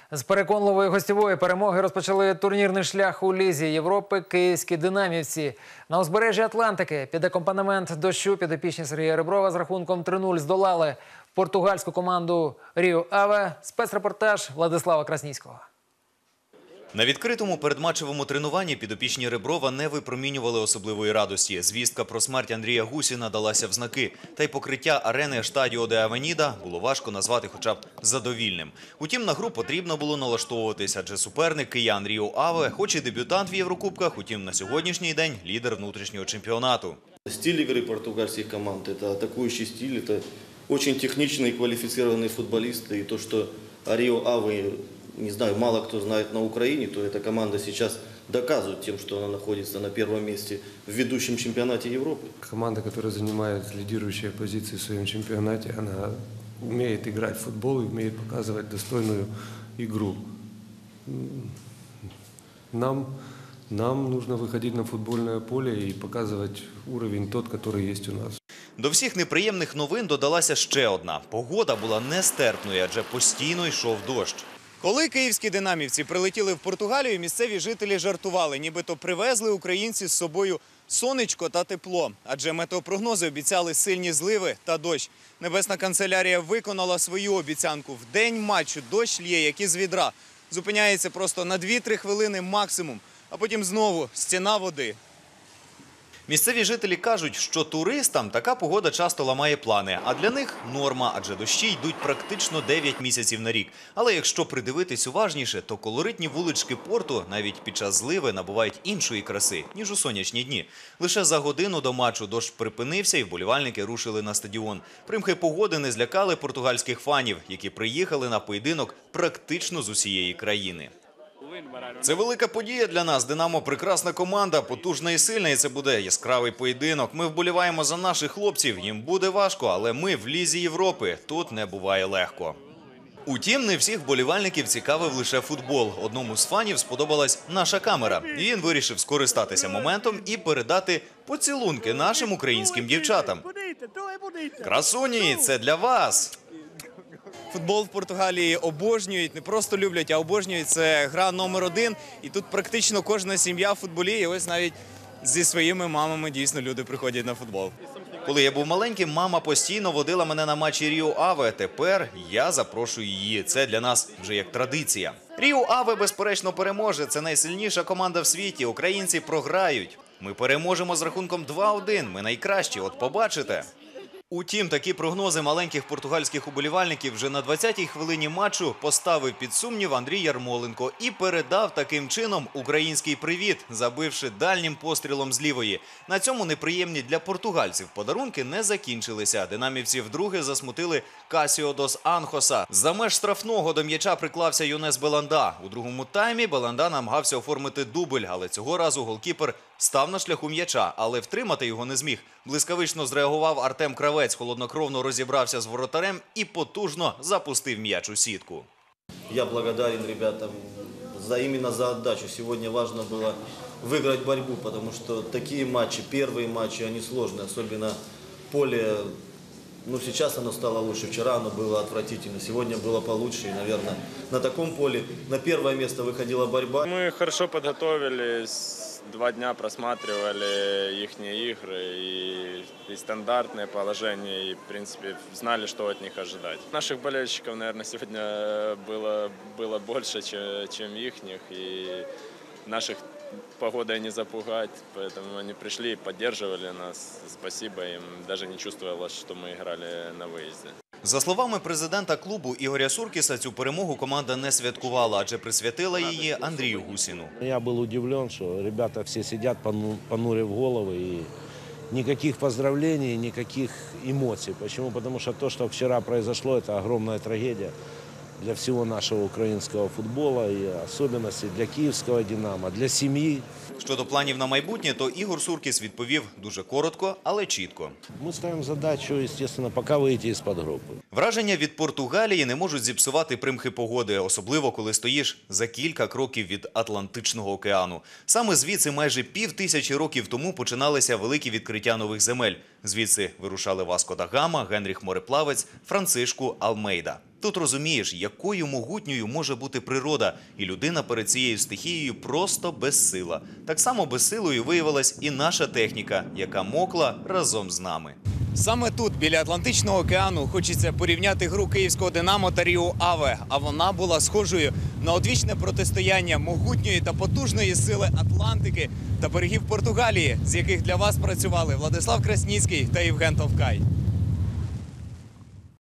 З переконливої гостьової перемоги розпочали турнірний шлях у Лізі Європи київські динамівці. На узбережжі Атлантики під акомпанемент дощу підопічні Сергія Реброва з рахунком 3-0 здолали португальську команду Ріо Аве. Спецрепортаж Владислава Красніцького. На відкритому передматчевому тренуванні підопічні Реброва не випромінювали особливої радості. Звістка про смерть Андрія Гусіна далася в знаки. Та й покриття арени Естадіо де Авеніда було важко назвати хоча б задовільним. Утім, на гру потрібно було налаштовуватися, адже суперник киян Ріо Аве, хоч і дебютант в Єврокубках, утім на сьогоднішній день лідер внутрішнього чемпіонату. Стиль игры португальских команд – это атакующий стиль, это очень техничные и квалифицированные футболисты. И то, что Рио Аве, не знаю, мало кто знает на Украине, то эта команда сейчас доказывает тем, что она находится на первом месте в ведущем чемпионате Европы. Команда, которая занимает лидирующие позиции в своем чемпионате, она умеет играть в футбол и умеет показывать достойную игру. Нам нужно выходить на футбольное поле и показывать уровень тот, который есть у нас. До всіх неприємних новин додалася ще одна. Погода була нестерпною, адже постійно йшов дощ. Коли київські динамівці прилетіли в Португалію, місцеві жителі жартували, нібито привезли українці з собою сонечко та тепло. Адже метеопрогнози обіцяли сильні зливи та дощ. Небесна канцелярія виконала свою обіцянку. В день матчу дощ лє, як із відра. Зупиняється просто на 2-3 хвилини максимум, а потім знову стіна води. Місцеві жителі кажуть, що туристам така погода часто ламає плани, а для них норма, адже дощі йдуть практично 9 місяців на рік. Але якщо придивитись уважніше, то колоритні вулички порту навіть під час зливи набувають іншої краси, ніж у сонячні дні. Лише за годину до матчу дощ припинився і вболівальники рушили на стадіон. Примхи погоди не злякали португальських фанів, які приїхали на поєдинок практично з усієї країни. Це велика подія для нас. «Динамо» – прекрасна команда, потужна і сильна, і це буде яскравий поєдинок. Ми вболіваємо за наших хлопців, їм буде важко, але ми в Лізі Європи, тут не буває легко. Утім, не всіх вболівальників цікавив лише футбол. Одному з фанів сподобалась наша камера. І він вирішив скористатися моментом і передати поцілунки нашим українським дівчатам. Красуні, це для вас! Футбол в Португалії обожнюють, не просто люблять, а обожнюють. Це гра номер 1. І тут практично кожна сім'я футболіє. І ось навіть зі своїми мамами дійсно люди приходять на футбол. Коли я був маленьким, мама постійно водила мене на матчі Ріо Аве. Тепер я запрошую її. Це для нас вже як традиція. Ріо Аве, безперечно, переможе. Це найсильніша команда в світі. Українці програють. Ми переможемо з рахунком 2-1. Ми найкращі, от побачите. Утім, такі прогнози маленьких португальських уболівальників вже на 20-й хвилині матчу поставив під сумнів Андрій Ярмоленко і передав таким чином український привіт, забивши дальнім пострілом з лівої. На цьому неприємні для португальців подарунки не закінчилися. Динамівці вдруге засмутили Касіо дос Анхоса. За меж штрафного до м'яча приклався Йонес Беланда. У другому таймі Беланда намагався оформити дубль, але цього разу голкіпер став на шляху м'яча, але втримати його не зміг. Блискавично зреагував Артем Кравець, холоднокровно розібрався з воротарем і потужно запустив м'яч у сітку. Я благодарен ребятам именно за отдачу. Сегодня важно было выиграть борьбу, потому что такие матчи, первые матчи, они сложные. Особенно поле, сейчас оно стало лучше. Вчера оно было отвратительно, сегодня было получше. И, наверное, на таком поле на первое место выходила борьба. Мы хорошо подготовились. 2 дня просматривали их игры и стандартные положения, и, в принципе, знали, что от них ожидать. Наших болельщиков, наверное, сегодня было больше, чем ихних, и наших погодой не запугать, поэтому они пришли и поддерживали нас. Спасибо им, даже не чувствовалось, что мы играли на выезде. За словами президента клубу Ігоря Суркіса, цю перемогу команда не святкувала, адже присвятила її Андрію Гусіну. Я був удивлен, що ребята всі сидять, понурив голови, і ніяких поздравлений, ніяких емоцій. Чому? Тому що те, що вчора произошло, це огромна трагедія для всього нашого українського футболу, і особливості для київського «Динамо», для сім'ї. Щодо планів на майбутнє, то Ігор Суркіс відповів дуже коротко, але чітко. Ми ставимо задачу, звісно, поки вийти з-під групи. Враження від Португалії не можуть зіпсувати примхи погоди, особливо коли стоїш за кілька кроків від Атлантичного океану. Саме звідси майже 5000 років тому починалися великі відкриття нових земель. Звідси вирушали Васко да Гама, Генріх Мореплавець, Францишку Алмейда. Тут розумієш, якою могутньою може бути природа, і людина перед цією стихією просто безсила. Так само безсилою виявилась і наша техніка, яка мокла разом з нами. Саме тут, біля Атлантичного океану, хочеться порівняти гру київського «Динамо» та «Ріо Аве», а вона була схожою на одвічне протистояння могутньої та потужної сили Атлантики та берегів Португалії, з яких для вас працювали Владислав Красніцький та Євген Товкай.